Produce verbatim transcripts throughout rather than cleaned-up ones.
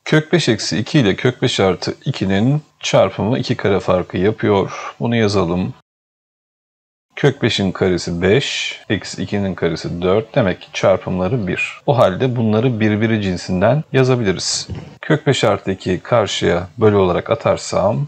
Kök beş eksi iki ile kök beş artı iki'nin çarpımı iki kare farkı yapıyor. Bunu yazalım. Kök beşin karesi beş, eksi iki'nin karesi dört. Demek ki çarpımları bir. O halde bunları birbiri cinsinden yazabiliriz. Kök beş artı iki'yi karşıya bölü olarak atarsam,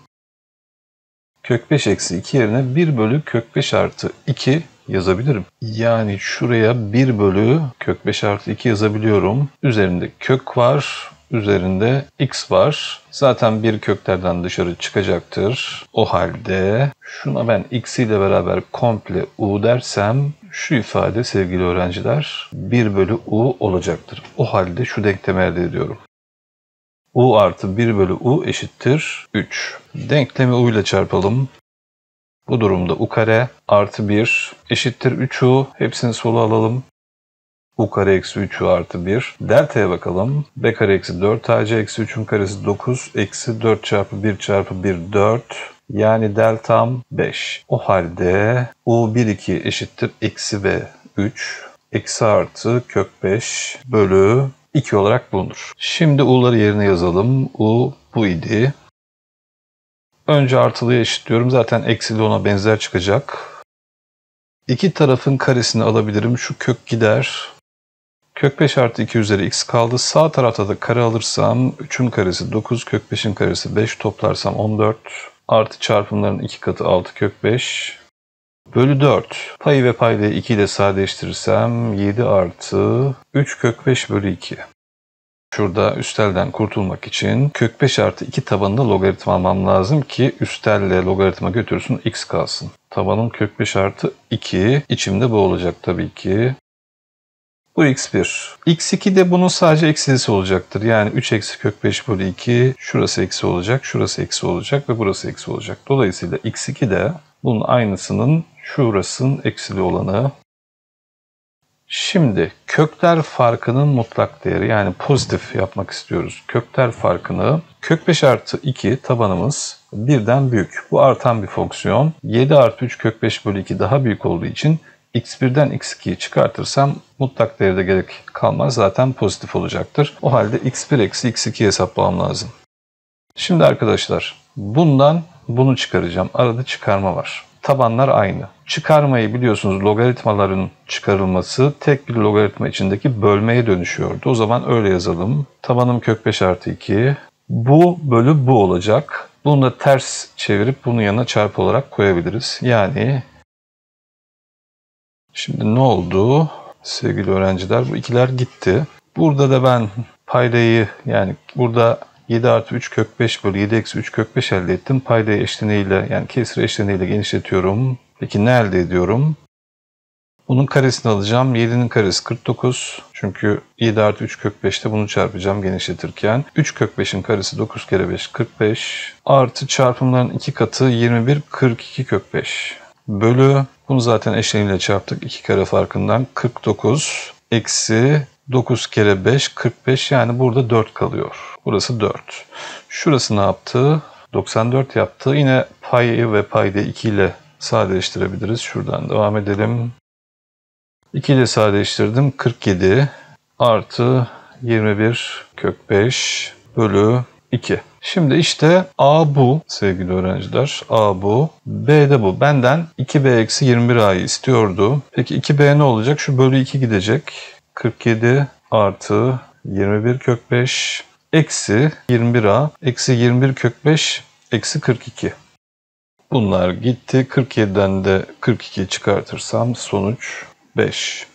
kök beş eksi iki yerine bir bölü kök beş artı iki yazabilirim. Yani şuraya bir bölü kök beş artı iki yazabiliyorum. Üzerinde kök var. Üzerinde x var. Zaten bir köklerden dışarı çıkacaktır. O halde şuna ben x ile beraber komple u dersem şu ifade sevgili öğrenciler bir bölü u olacaktır. O halde şu denklemi elde ediyorum. U artı bir bölü u eşittir üç. Denklemi u ile çarpalım. Bu durumda u kare artı bir eşittir üç u. Hepsini sola alalım. U kare eksi üç u artı bir. Delta'ya bakalım. B kare eksi dört a c eksi üçün karesi dokuz. Eksi dört çarpı bir çarpı bir dört. Yani deltam beş. O halde u bir iki eşittir eksi b üç. Eksi artı kök beş bölü iki olarak bulunur. Şimdi u'ları yerine yazalım. U bu idi. Önce artılıyı eşitliyorum. Zaten eksili ona benzer çıkacak. İki tarafın karesini alabilirim. Şu kök gider. Kök beş artı iki üzeri x kaldı. Sağ tarafta da kare alırsam üçün karesi dokuz, kök beşin karesi beş, toplarsam on dört. Artı çarpımların iki katı altı kök beş. Bölü dört. Payı ve paydayı iki ile sadeleştirirsem yedi artı üç kök beş bölü iki. Şurada üstelden kurtulmak için kök beş artı iki tabanında logaritma almam lazım ki üstelle logaritma götürsün x kalsın. Tabanım kök beş artı iki. İçimde bu olacak tabii ki. Bu x bir. x iki de bunun sadece eksilisi olacaktır. Yani üç eksi kök beş bölü iki. Şurası eksi olacak, şurası eksi olacak ve burası eksi olacak. Dolayısıyla x iki de bunun aynısının şurasının eksili olanı. Şimdi kökler farkının mutlak değeri, yani pozitif yapmak istiyoruz. Kökler farkını kök beş artı iki tabanımız birden büyük. Bu artan bir fonksiyon. yedi artı üç kök beş bölü iki daha büyük olduğu için x birden x iki'yi çıkartırsam mutlak değerde gerek kalmaz. Zaten pozitif olacaktır. O halde x bir eksi x iki'yi hesaplamam lazım. Şimdi arkadaşlar bundan bunu çıkaracağım. Arada çıkarma var. Tabanlar aynı. Çıkarmayı biliyorsunuz, logaritmaların çıkarılması tek bir logaritma içindeki bölmeye dönüşüyordu. O zaman öyle yazalım. Tabanım kök beş artı iki. Bu bölü bu olacak. Bunu da ters çevirip bunun yanına çarpı olarak koyabiliriz. Yani şimdi ne oldu sevgili öğrenciler? Bu ikiler gitti. Burada da ben paydayı, yani burada yedi artı üç kök beş bölü yedi eksi üç kök beş elde ettim. Paydayı eşleniğiyle, yani kesir eşleniğiyle genişletiyorum. Peki ne elde ediyorum? Bunun karesini alacağım. yedi'nin karesi kırk dokuz. Çünkü yedi artı üç kök beş'te bunu çarpacağım genişletirken. üç kök beş'in karesi dokuz kere beş kırk beş. Artı çarpımların iki katı yirmi bir kırk iki kök beş. Bölü, bunu zaten eşleniğiyle çarptık. iki kare farkından kırk dokuz eksi dokuz kere beş kırk beş, yani burada dört kalıyor. Burası dört. Şurası ne yaptı? doksan dört yaptı. Yine payı ve paydayı iki ile sadeleştirebiliriz. Şuradan devam edelim. iki ile sadeleştirdim. kırk yedi artı yirmi bir kök beş bölü iki. Şimdi işte A bu sevgili öğrenciler. A bu. B de bu. Benden iki b eksi yirmi bir a'yı istiyordu. Peki iki b ne olacak? Şu bölü iki gidecek. kırk yedi artı yirmi bir kök beş eksi yirmi bir a eksi yirmi bir kök beş eksi kırk iki. Bunlar gitti. kırk yedi'den de kırk iki'yi çıkartırsam sonuç beş.